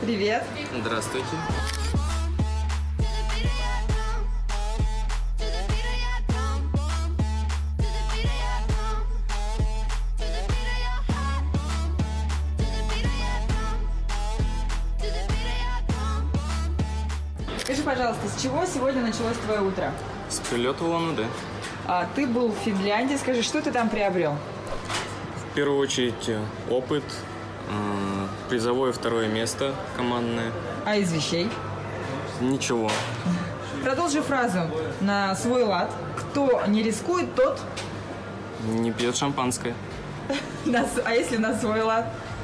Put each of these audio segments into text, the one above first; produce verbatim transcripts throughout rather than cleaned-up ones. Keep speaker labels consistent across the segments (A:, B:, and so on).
A: Привет.
B: Здравствуйте.
A: Скажи, пожалуйста, с чего сегодня началось твое утро?
B: С прилета в Улан-Удэ.
A: А, ты был в Финляндии. Скажи, что ты там приобрел?
B: В первую очередь опыт, призовое второе место командное.
A: А из вещей?
B: Ничего.
A: Продолжи фразу на свой лад. Кто не рискует, тот...
B: Не пьет шампанское.
A: А если на свой лад?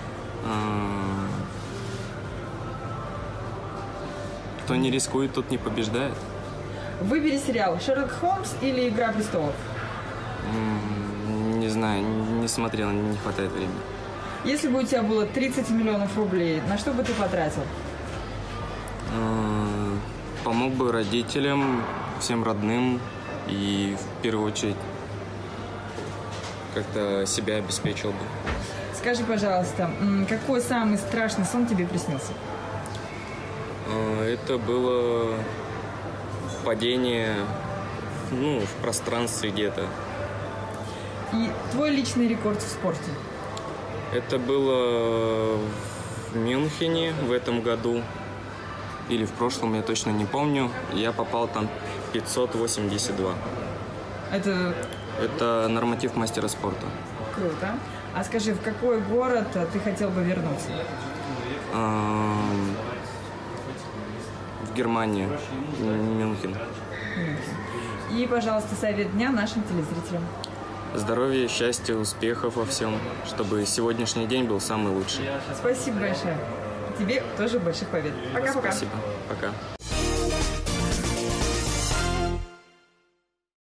B: Кто не рискует, тот не побеждает.
A: Выбери сериал «Шерлок Холмс» или «Игра престолов».
B: Не знаю, не смотрел, не хватает времени.
A: Если бы у тебя было тридцать миллионов рублей, на что бы ты потратил?
B: Помог бы родителям, всем родным и в первую очередь как-то себя обеспечил бы.
A: Скажи, пожалуйста, какой самый страшный сон тебе приснился?
B: Это было падение, ну, в пространстве где-то.
A: И твой личный рекорд в спорте?
B: Это было в Мюнхене в этом году. Или в прошлом, я точно не помню. Я попал там пятьсот восемьдесят два.
A: Это...
B: Это норматив мастера спорта.
A: Круто. А скажи, в какой город ты хотел бы вернуться?
B: В Германии, Мюнхен.
A: И, пожалуйста, совет дня нашим телезрителям.
B: Здоровья, счастья, успехов во всем, чтобы сегодняшний день был самый лучший.
A: Спасибо большое. Тебе тоже больших побед. Пока-пока.
B: Спасибо. Пока.